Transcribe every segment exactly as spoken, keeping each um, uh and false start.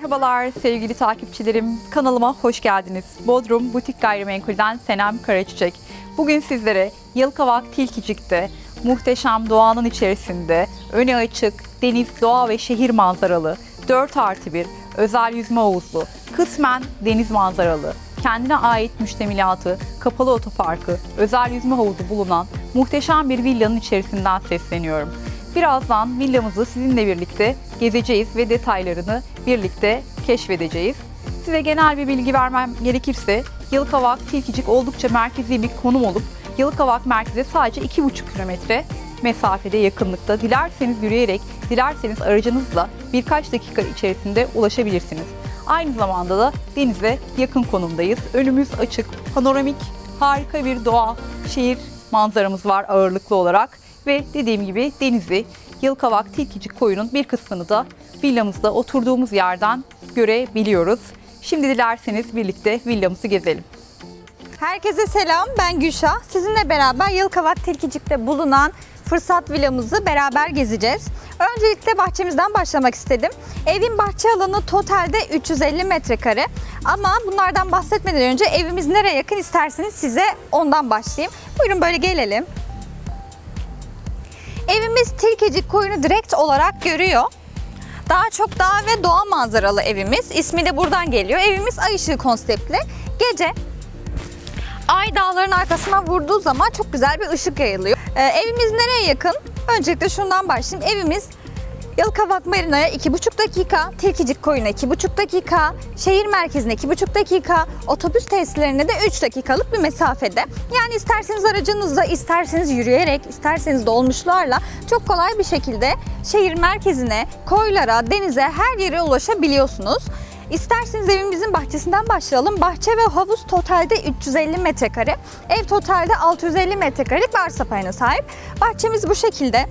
Merhabalar sevgili takipçilerim, kanalıma hoş geldiniz. Bodrum Butik Gayrimenkul'den Senem Karaçiçek. Bugün sizlere Yalıkavak Tilkicik'te muhteşem doğanın içerisinde öne açık deniz, doğa ve şehir manzaralı dört artı bir özel yüzme havuzlu, kısmen deniz manzaralı, kendine ait müştemilatı, kapalı otoparkı, özel yüzme havuzu bulunan muhteşem bir villanın içerisinden sesleniyorum. Birazdan villamızı sizinle birlikte gezeceğiz ve detaylarını birlikte keşfedeceğiz. Size genel bir bilgi vermem gerekirse Yalıkavak Tilkicik oldukça merkezi bir konum olup Yalıkavak merkeze sadece iki buçuk kilometre mesafede, yakınlıkta. Dilerseniz yürüyerek, dilerseniz aracınızla birkaç dakika içerisinde ulaşabilirsiniz. Aynı zamanda da denize yakın konumdayız. Önümüz açık, panoramik, harika bir doğa, şehir manzaramız var ağırlıklı olarak. Ve dediğim gibi denizi, Yalıkavak Tilkicik koyunun bir kısmını da villamızda oturduğumuz yerden görebiliyoruz. Şimdi dilerseniz birlikte villamızı gezelim. Herkese selam, ben Gülşah. Sizinle beraber Yalıkavak Tilkicik'te bulunan Fırsat villamızı beraber gezeceğiz. Öncelikle bahçemizden başlamak istedim. Evin bahçe alanı totalde üç yüz elli metrekare. Ama bunlardan bahsetmeden önce evimiz nereye yakın isterseniz size ondan başlayayım. Buyurun böyle gelelim. Evimiz Tilkicik koyunu direkt olarak görüyor. Daha çok dağ ve doğa manzaralı evimiz. İsmi de buradan geliyor. Evimiz ay ışığı konseptli. Gece ay dağların arkasına vurduğu zaman çok güzel bir ışık yayılıyor. Ee, evimiz nereye yakın? Öncelikle şundan başlayayım. Evimiz Yalıkavak Marina'ya iki buçuk dakika, Tilkicik koyuna iki buçuk dakika, şehir merkezine iki buçuk dakika, otobüs tesislerine de üç dakikalık bir mesafede. Yani isterseniz aracınızla, isterseniz yürüyerek, isterseniz dolmuşlarla çok kolay bir şekilde şehir merkezine, koylara, denize, her yere ulaşabiliyorsunuz. İsterseniz evimizin bahçesinden başlayalım. Bahçe ve havuz totalde üç yüz elli metrekare, ev totalde altı yüz elli metrekarelik bir arsa payına sahip. Bahçemiz bu şekilde.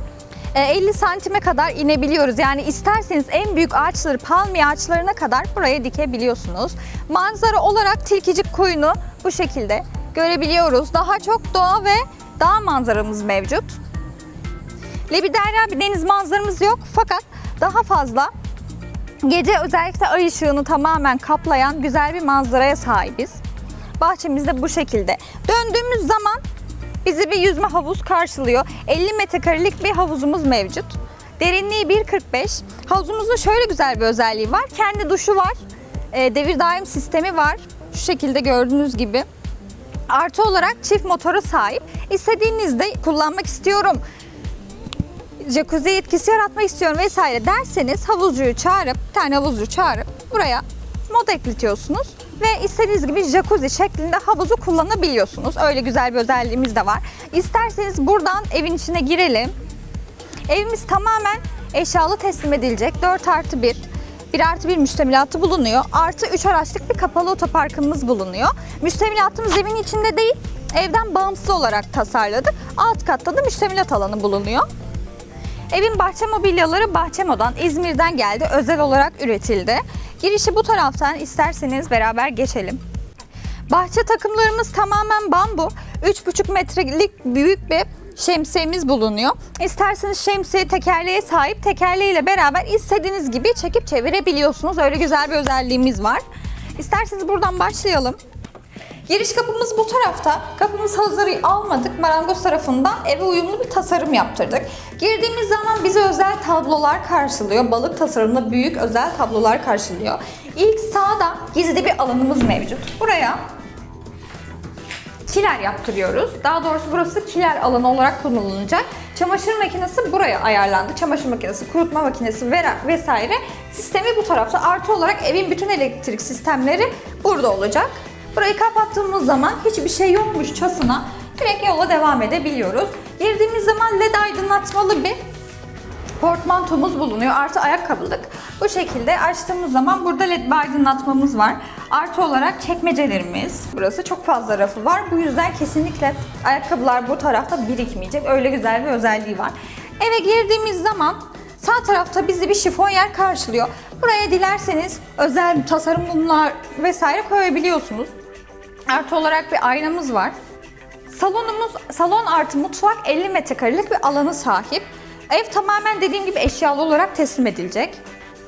elli santime kadar inebiliyoruz. Yani isterseniz en büyük ağaçları, palmiye ağaçlarına kadar buraya dikebiliyorsunuz. Manzara olarak Tilkicik koyunu bu şekilde görebiliyoruz. Daha çok doğa ve dağ manzaramız mevcut. Lebiderya bir deniz manzaramız yok fakat daha fazla gece özellikle ay ışığını tamamen kaplayan güzel bir manzaraya sahibiz. Bahçemiz de bu şekilde. Döndüğümüz zaman bizi bir yüzme havuz karşılıyor. elli metrekarelik bir havuzumuz mevcut. Derinliği bir kırk beş. Havuzumuzun şöyle güzel bir özelliği var. Kendi duşu var. E, devir daim sistemi var. Şu şekilde gördüğünüz gibi. Artı olarak çift motora sahip. İstediğinizde kullanmak istiyorum, jacuzzi etkisi yaratmak istiyorum vesaire derseniz havuzcuyu çağırıp, bir tane havuzcu çağırıp buraya mod ekletiyorsunuz. Ve istediğiniz gibi jacuzzi şeklinde havuzu kullanabiliyorsunuz. Öyle güzel bir özelliğimiz de var. İsterseniz buradan evin içine girelim. Evimiz tamamen eşyalı teslim edilecek. dört artı bir, bir artı bir müştemilatı bulunuyor. Artı üç araçlık bir kapalı otoparkımız bulunuyor. Müştemilatımız evin içinde değil, evden bağımsız olarak tasarladık. Alt katta da müştemilat alanı bulunuyor. Evin bahçe mobilyaları Bahçemo'dan, İzmir'den geldi. Özel olarak üretildi. Girişi bu taraftan, isterseniz beraber geçelim. Bahçe takımlarımız tamamen bambu. üç buçuk metrelik büyük bir şemsiyemiz bulunuyor. İsterseniz şemsiye tekerleğe sahip, tekerleğiyle beraber istediğiniz gibi çekip çevirebiliyorsunuz. Öyle güzel bir özelliğimiz var. İsterseniz buradan başlayalım. Giriş kapımız bu tarafta. Kapımız hazır almadık. Marangoz tarafından eve uyumlu bir tasarım yaptırdık. Girdiğimiz zaman bizi özel tablolar karşılıyor. Balık tasarımlı büyük özel tablolar karşılıyor. İlk sağda gizli bir alanımız mevcut. Buraya kiler yaptırıyoruz. Daha doğrusu burası kiler alanı olarak kullanılacak. Çamaşır makinesi buraya ayarlandı. Çamaşır makinesi, kurutma makinesi vesaire sistemi bu tarafta. Artı olarak evin bütün elektrik sistemleri burada olacak. Burayı kapattığımız zaman hiçbir şey yokmuşçasına direkt yola devam edebiliyoruz. Girdiğimiz zaman led aydınlatmalı bir portmantomuz bulunuyor. Artı ayakkabılık. Bu şekilde açtığımız zaman burada led bir aydınlatmamız var. Artı olarak çekmecelerimiz. Burası çok fazla rafı var. Bu yüzden kesinlikle ayakkabılar bu tarafta birikmeyecek. Öyle güzel bir özelliği var. Eve girdiğimiz zaman sağ tarafta bizi bir şifonyer karşılıyor. Buraya dilerseniz özel tasarım mumlar vesaire koyabiliyorsunuz. Artı olarak bir aynamız var. Salonumuz, salon artı mutfak elli metrekarelik bir alanı sahip. Ev tamamen dediğim gibi eşyalı olarak teslim edilecek.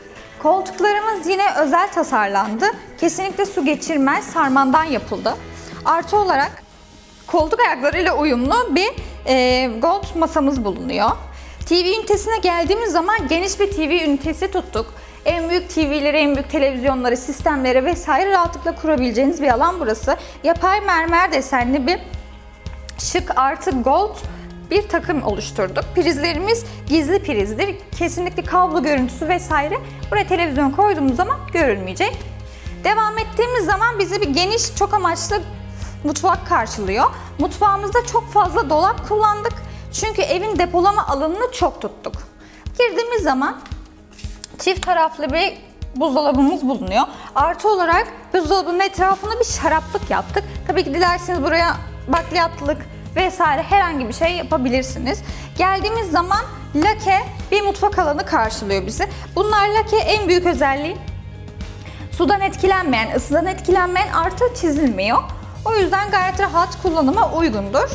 Koltuklarımız yine özel tasarlandı. Kesinlikle su geçirmez sarmandan yapıldı. Artı olarak koltuk ayaklarıyla uyumlu bir e, gold masamız bulunuyor. T V ünitesine geldiğimiz zaman geniş bir T V ünitesi tuttuk. En büyük T V'leri, en büyük televizyonları, sistemleri vesaire rahatlıkla kurabileceğiniz bir alan burası. Yapay mermer desenli bir şık artı gold bir takım oluşturduk. Prizlerimiz gizli prizdir. Kesinlikle kablo görüntüsü vesaire buraya televizyon koyduğumuz zaman görülmeyecek. Devam ettiğimiz zaman bizi bir geniş, çok amaçlı mutfak karşılıyor. Mutfağımızda çok fazla dolap kullandık. Çünkü evin depolama alanını çok tuttuk. Girdiğimiz zaman çift taraflı bir buzdolabımız bulunuyor. Artı olarak buzdolabının etrafına bir şaraplık yaptık. Tabii ki dilerseniz buraya bakliyatlık vesaire herhangi bir şey yapabilirsiniz. Geldiğimiz zaman lake bir mutfak alanı karşılıyor bizi. Bunlar lake en büyük özelliği sudan etkilenmeyen, ısıdan etkilenmeyen artı çizilmiyor. O yüzden gayet rahat kullanıma uygundur.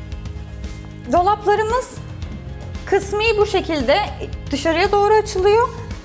Dolaplarımız kısmi bu şekilde dışarıya doğru açılıyor.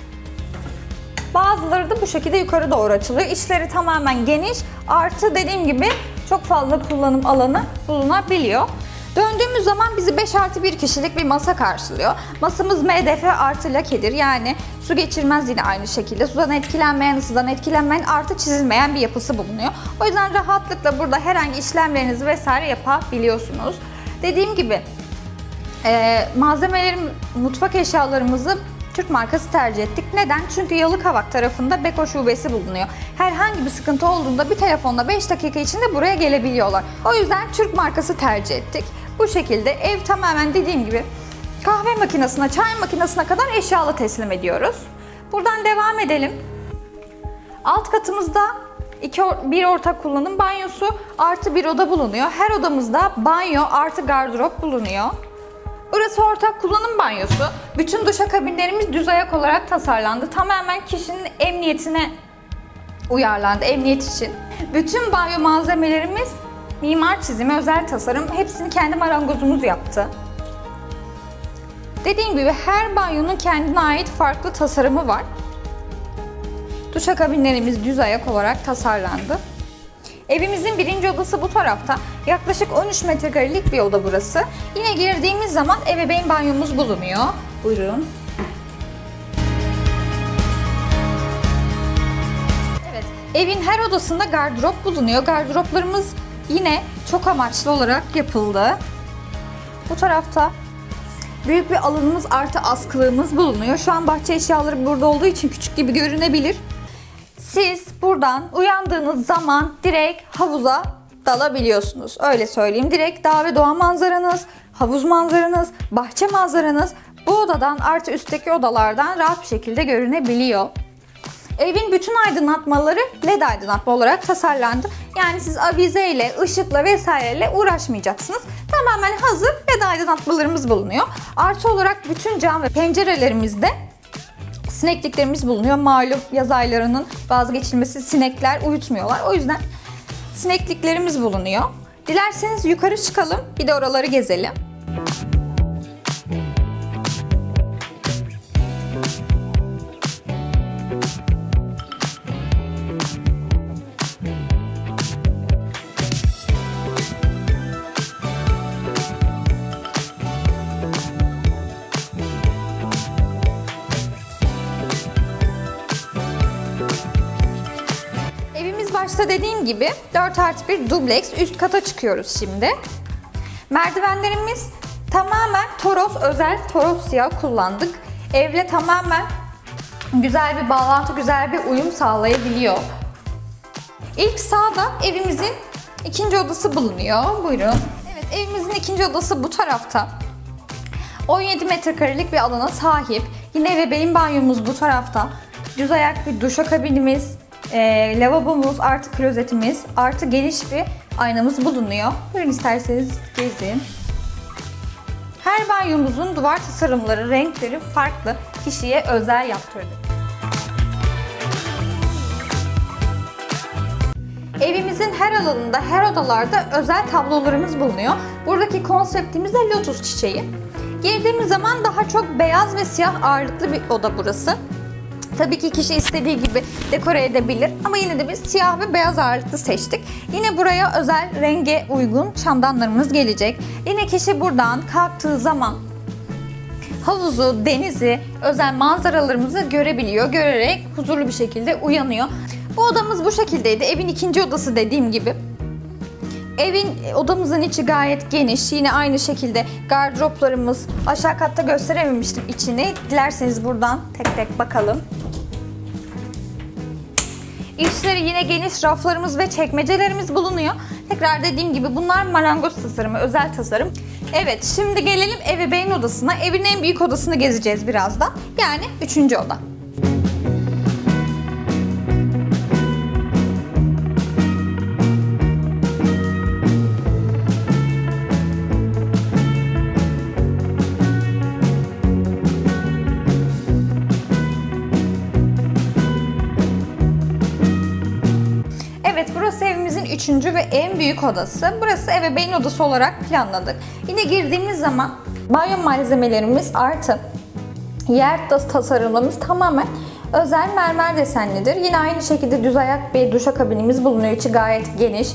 Bazıları da bu şekilde yukarı doğru açılıyor. İçleri tamamen geniş. Artı dediğim gibi çok fazla kullanım alanı bulunabiliyor. Döndüğümüz zaman bizi beş artı bir kişilik bir masa karşılıyor. Masamız M D F artı lakedir. Yani su geçirmez yine aynı şekilde. Sudan etkilenmeyen, ısıdan etkilenmeyen artı çizilmeyen bir yapısı bulunuyor. O yüzden rahatlıkla burada herhangi işlemlerinizi vesaire yapabiliyorsunuz. Dediğim gibi e, malzemelerim, mutfak eşyalarımızı Türk markası tercih ettik. Neden? Çünkü Yalıkavak tarafında Beko şubesi bulunuyor. Herhangi bir sıkıntı olduğunda bir telefonla beş dakika içinde buraya gelebiliyorlar. O yüzden Türk markası tercih ettik. Bu şekilde ev tamamen dediğim gibi kahve makinesine, çay makinesine kadar eşyalı teslim ediyoruz. Buradan devam edelim. Alt katımızda iki, bir ortak kullanım banyosu artı bir oda bulunuyor. Her odamızda banyo artı gardırop bulunuyor. Burası ortak kullanım banyosu. Bütün duşakabinlerimiz düz ayak olarak tasarlandı. Tamamen kişinin emniyetine uyarlandı, emniyet için. Bütün banyo malzemelerimiz mimar çizimi, özel tasarım. Hepsini kendi marangozumuz yaptı. Dediğim gibi her banyonun kendine ait farklı tasarımı var. Duşakabinlerimiz düz ayak olarak tasarlandı. Evimizin birinci odası bu tarafta. Yaklaşık on üç metrekarelik bir oda burası. Yine girdiğimiz zaman ebeveyn banyomuz bulunuyor. Buyurun. Evet, evin her odasında gardırop bulunuyor. Gardıroplarımız yine çok amaçlı olarak yapıldı. Bu tarafta büyük bir alanımız artı askılığımız bulunuyor. Şu an bahçe eşyaları burada olduğu için küçük gibi görünebilir. Siz buradan uyandığınız zaman direkt havuza dalabiliyorsunuz. Öyle söyleyeyim. Direkt dağ ve doğa manzaranız, havuz manzaranız, bahçe manzaranız bu odadan artı üstteki odalardan rahat bir şekilde görünebiliyor. Evin bütün aydınlatmaları led aydınlatma olarak tasarlandı. Yani siz avizeyle, ışıkla vesaireyle uğraşmayacaksınız. Tamamen hazır led aydınlatmalarımız bulunuyor. Artı olarak bütün cam ve pencerelerimizde sinekliklerimiz bulunuyor. Malum yaz aylarının vazgeçilmesi, sinekler uyutmuyorlar. O yüzden sinekliklerimiz bulunuyor. Dilerseniz yukarı çıkalım, bir de oraları gezelim. Başta dediğim gibi dört artı bir dubleks, üst kata çıkıyoruz şimdi. Merdivenlerimiz tamamen Toros, özel Toros siyah kullandık. Evle tamamen güzel bir bağlantı, güzel bir uyum sağlayabiliyor. İlk sağda evimizin ikinci odası bulunuyor. Buyurun. Evet, evimizin ikinci odası bu tarafta. on yedi metrekarelik bir alana sahip. Yine ebeveyn banyomuz bu tarafta. Düz ayak bir duşakabinimiz, E, lavabomuz artı klozetimiz artı geniş bir aynamız bulunuyor. Buyurun isterseniz gezin. Her banyomuzun duvar tasarımları, renkleri farklı, kişiye özel yaptırdık. Evimizin her alanında, her odalarda özel tablolarımız bulunuyor. Buradaki konseptimiz de lotus çiçeği. Girdiğimiz zaman daha çok beyaz ve siyah ağırlıklı bir oda burası. Tabii ki kişi istediği gibi dekore edebilir ama yine de biz siyah ve beyaz ağırlıklı seçtik. Yine buraya özel renge uygun şamdanlarımız gelecek. Yine kişi buradan kalktığı zaman havuzu, denizi, özel manzaralarımızı görebiliyor. Görerek huzurlu bir şekilde uyanıyor. Bu odamız bu şekildeydi. Evin ikinci odası dediğim gibi. Evin odamızın içi gayet geniş. Yine aynı şekilde gardıroplarımız. Aşağı katta gösterememiştim içini. Dilerseniz buradan tek tek bakalım. İçleri yine geniş raflarımız ve çekmecelerimiz bulunuyor. Tekrar dediğim gibi bunlar marangoz tasarımı, özel tasarım. Evet, şimdi gelelim ebeveyn odasına. Evin en büyük odasını gezeceğiz birazdan. Yani üçüncü oda. Evet, burası evimizin üçüncü ve en büyük odası. Burası ebeveyn odası olarak planladık. Yine girdiğimiz zaman banyo malzemelerimiz artı yer tasarımımız tamamen özel mermer desenlidir. Yine aynı şekilde düz ayak bir duşakabinimiz bulunuyor. İçi gayet geniş.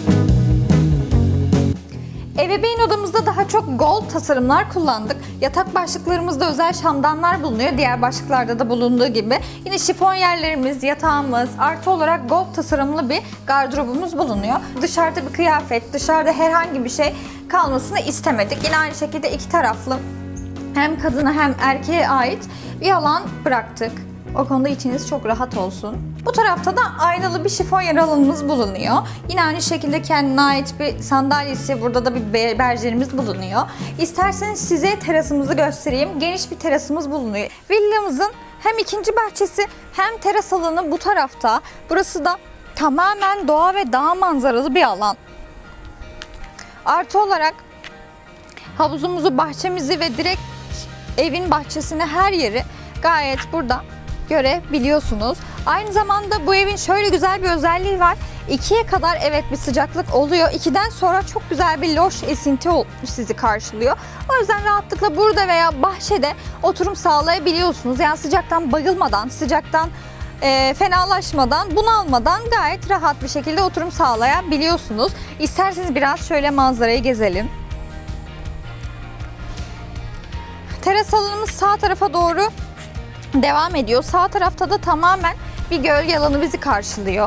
Ebeveyn odamızda daha çok gold tasarımlar kullandık. Yatak başlıklarımızda özel şamdanlar bulunuyor. Diğer başlıklarda da bulunduğu gibi. Yine şifon yerlerimiz, yatağımız, artı olarak gold tasarımlı bir gardırobumuz bulunuyor. Dışarıda bir kıyafet, dışarıda herhangi bir şey kalmasını istemedik. Yine aynı şekilde iki taraflı hem kadına hem erkeğe ait bir alan bıraktık. O konuda içiniz çok rahat olsun. Bu tarafta da aynalı bir şifon yer alanımız bulunuyor. Yine aynı şekilde kendine ait bir sandalyesi, burada da bir berjerimiz bulunuyor. İsterseniz size terasımızı göstereyim. Geniş bir terasımız bulunuyor. Villamızın hem ikinci bahçesi hem teras alanı bu tarafta. Burası da tamamen doğa ve dağ manzaralı bir alan. Artı olarak havuzumuzu, bahçemizi ve direkt evin bahçesine her yeri gayet burada görebiliyorsunuz. Aynı zamanda bu evin şöyle güzel bir özelliği var. ikiye kadar evet bir sıcaklık oluyor. ikiden sonra çok güzel bir loş esinti sizi karşılıyor. O yüzden rahatlıkla burada veya bahçede oturum sağlayabiliyorsunuz. Yani sıcaktan bayılmadan, sıcaktan e, fenalaşmadan, bunalmadan gayet rahat bir şekilde oturum sağlayabiliyorsunuz. İsterseniz biraz şöyle manzarayı gezelim. Teras alanımız sağ tarafa doğru devam ediyor. Sağ tarafta da tamamen bir gölge alanı bizi karşılıyor.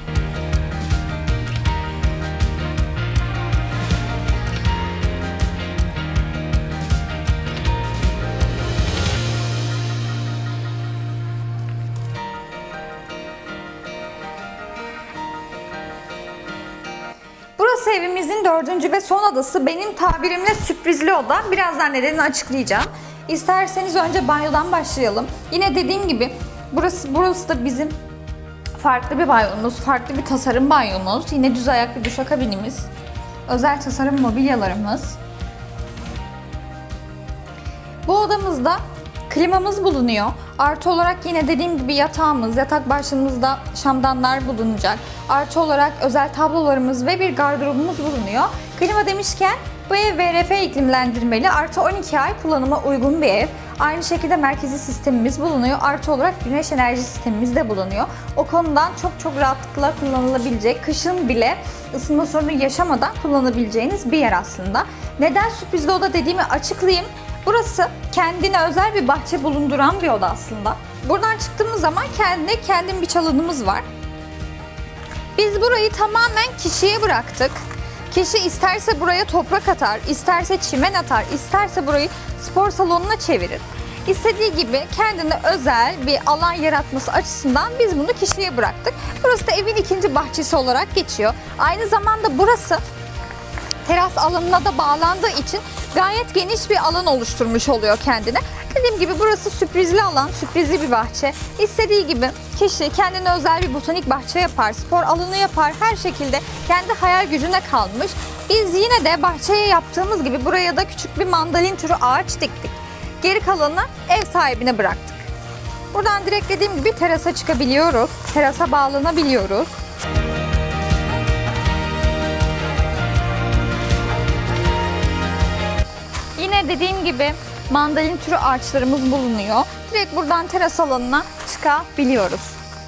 Burası evimizin dördüncü ve son odası. Benim tabirimle sürprizli oda. Birazdan nedenini açıklayacağım. İsterseniz önce banyodan başlayalım. Yine dediğim gibi burası burası da bizim farklı bir banyomuz, farklı bir tasarım banyomuz. Yine düz ayak bir duşakabinimiz, özel tasarım mobilyalarımız. Bu odamızda klimamız bulunuyor. Artı olarak yine dediğim gibi yatağımız, yatak başlığımızda şamdanlar bulunacak. Artı olarak özel tablolarımız ve bir gardırobumuz bulunuyor. Klima demişken bu ev V R F iklimlendirmeli, artı on iki ay kullanıma uygun bir ev. Aynı şekilde merkezi sistemimiz bulunuyor. Artı olarak güneş enerji sistemimiz de bulunuyor. O konudan çok çok rahatlıkla kullanılabilecek, kışın bile ısınma sorunu yaşamadan kullanabileceğiniz bir yer aslında. Neden sürprizli oda dediğimi açıklayayım. Burası kendine özel bir bahçe bulunduran bir oda aslında. Buradan çıktığımız zaman kendine kendim bir çalınımız var. Biz burayı tamamen kişiye bıraktık. Kişi isterse buraya toprak atar, isterse çimen atar, isterse burayı spor salonuna çevirir. İstediği gibi kendine özel bir alan yaratması açısından biz bunu kişiye bıraktık. Burası da evin ikinci bahçesi olarak geçiyor. Aynı zamanda burası teras alanına da bağlandığı için gayet geniş bir alan oluşturmuş oluyor kendine. Dediğim gibi burası sürprizli alan, sürprizli bir bahçe. İstediği gibi kişi kendine özel bir botanik bahçe yapar, spor alanı yapar, her şekilde kendi hayal gücüne kalmış. Biz yine de bahçeye yaptığımız gibi buraya da küçük bir mandalin türü ağaç diktik. Geri kalanını ev sahibine bıraktık. Buradan direkt dediğim gibi terasa çıkabiliyoruz, terasa bağlanabiliyoruz. Yine dediğim gibi mandalin türü ağaçlarımız bulunuyor. Direkt buradan teras alanına çıkabiliyoruz.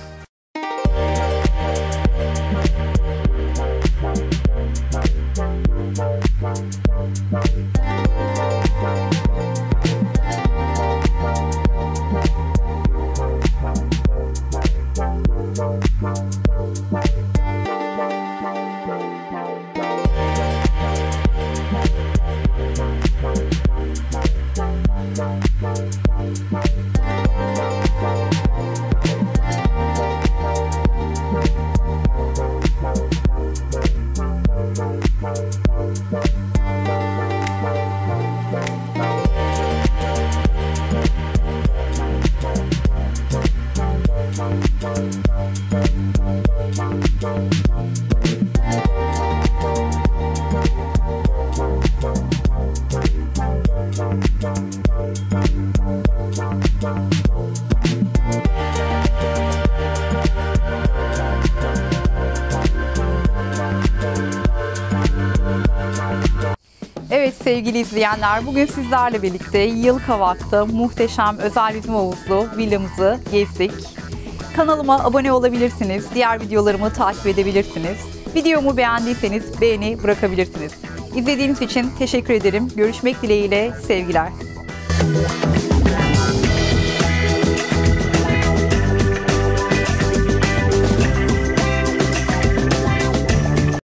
Evet sevgili izleyenler, bugün sizlerle birlikte Yalıkavak'ta muhteşem özel yüzme havuzlu villamızı gezdik. Kanalıma abone olabilirsiniz, diğer videolarımı takip edebilirsiniz. Videomu beğendiyseniz beğeni bırakabilirsiniz. İzlediğiniz için teşekkür ederim. Görüşmek dileğiyle, sevgiler.